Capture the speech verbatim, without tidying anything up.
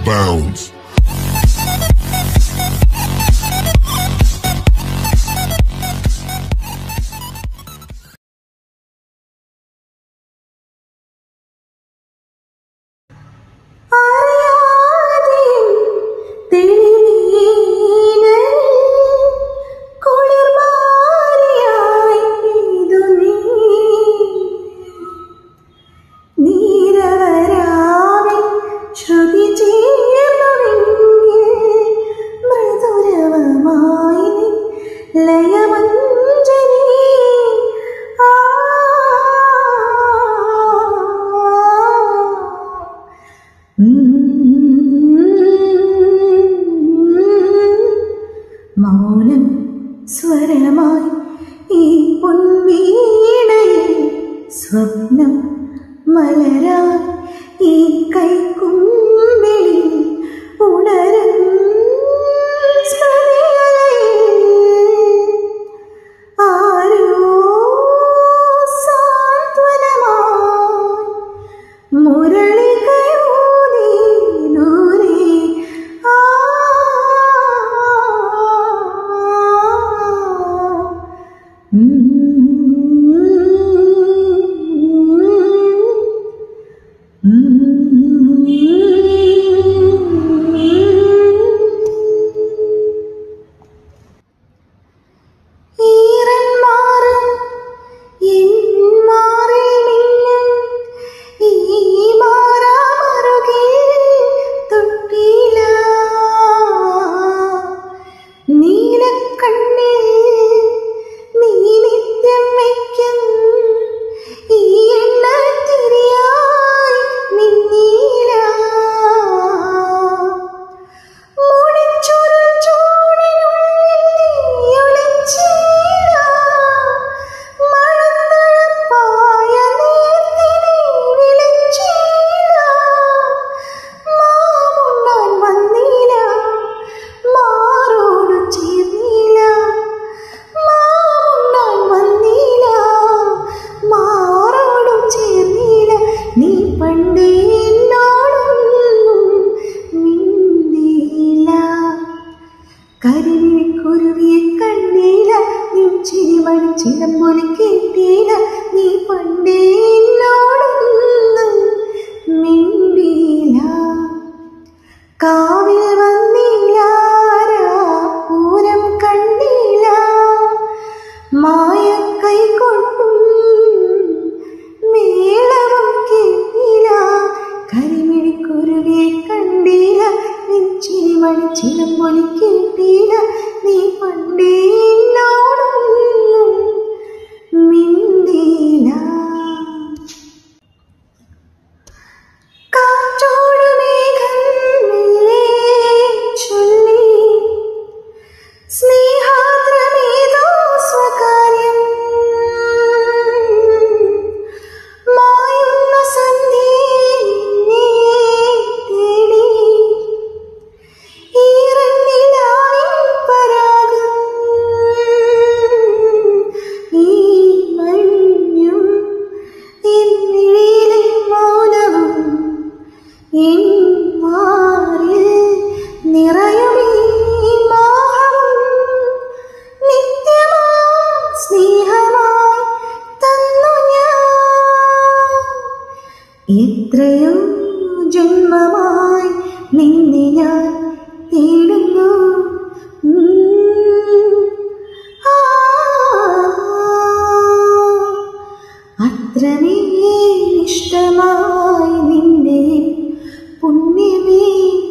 Bounce. മൗനം സ്വരമായി ഈ പൊൻവീണയിൽ സ്വപ്നം മലരായി ഈ കൈക്കുമ്പിളിൽ ഉണരും ആരോ സാന്ത്വനമായി മുരളികയൂതി ദൂരെ കരിമിഴിക്കുരുവിയെ കണ്ടീല നീ ചിരിമണി ചിലമ്പൊലി കേട്ടീല നീ പണ്ടേ എന്നോടൊന്നും മിണ്ടീല കാവിൽ വന്നീല പൂരം കണ്ടീല മായ കൈകൊണ്ടും മേളവും കേട്ടീല കരിമിഴിക്കുരുവിയെ കണ്ടീല നീ ചിരിമണി ചിലമ്പൊലി കേട്ടീല നീ പണ്ടേ എന്നോടൊന്നും മിണ്ടീല കാറ്റോട് മേഘം മെല്ലെ ചൊല്ലി സ്നേഹാദ്രമേതോ സ്വകാര്യം മായുന്ന സന്ധ്യേ തേടി എത്രയോ ജന്മമായി നിന്നെ ഞാൻ തേടുന്നു അത്രമേ ഇഷ്ടമായി നിന്നെ പുണ്യമേ